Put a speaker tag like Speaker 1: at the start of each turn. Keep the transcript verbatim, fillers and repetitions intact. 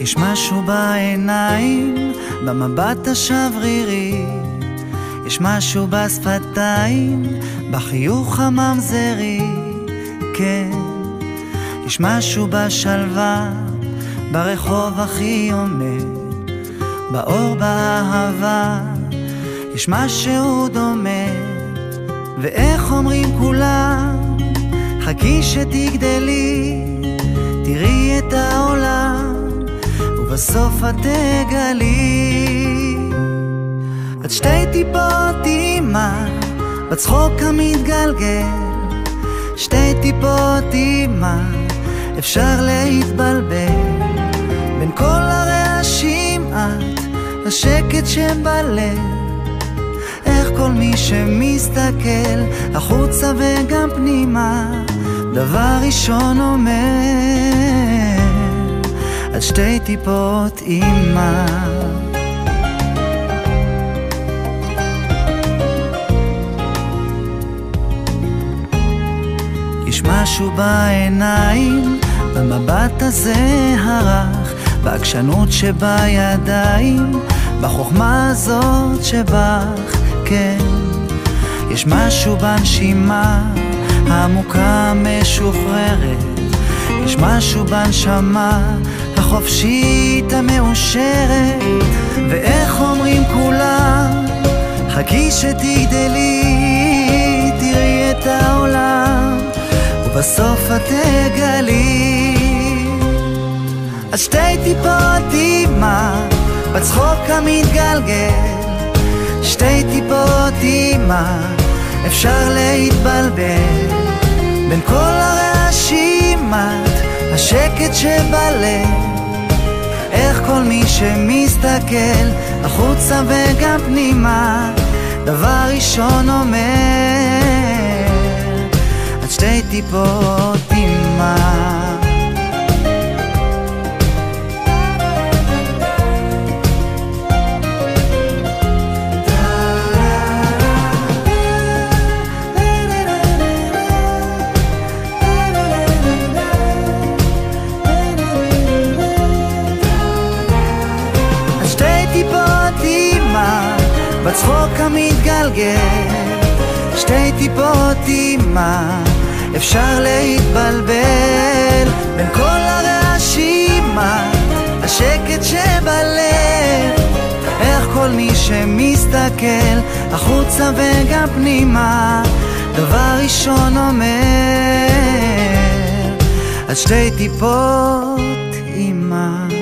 Speaker 1: יש משהו בעיניים, במבט השברירי, יש משהו בשפתיים, בחיוך הממזרי, כן. יש משהו בשלווה, ברחוב הכי עומד, באור באהבה, יש משהו דומה. ואיך אומרים כולם, חכי שתגדלי, תראי את העולם, ובסוף את תגלי. את שתי טיפות אימא, בצחוק המתגלגל, שתי טיפות אימא, אפשר להתבלבל. בין כל הרעשים את, השקט שבלב, איך כל מי שמסתכל החוצה וגם פנימה, דבר ראשון אומר, את שתי טיפות אימא. יש משהו בעיניים, במבט הזה הרך, בעקשנות שבידיים, בחוכמה הזאת שבך, כן. יש משהו בנשימה העמוקה משוחררת, יש משהו בנשמה החופשית המאושרת. ואיך אומרים כולם, חכי שתגדלי, תראי את העולם, ובסוף את תגלי. אז שתי טיפות אימא, בצחוק המתגלגל, שתי טיפות אימא, אפשר להתבלבל. בין כל הרעשים את, השקט שבלב, איך כל מי שמסתכל החוצה וגם פנימה, דבר ראשון אומר, את שתי טיפות אימא. בצחוק המתגלגל, שתי טיפות אימא, אפשר להתבלבל. בין כל הרעשים השקט שבלב, איך כל מי שמסתכל החוצה וגם פנימה, דבר ראשון אומר, את שתי טיפות אימא.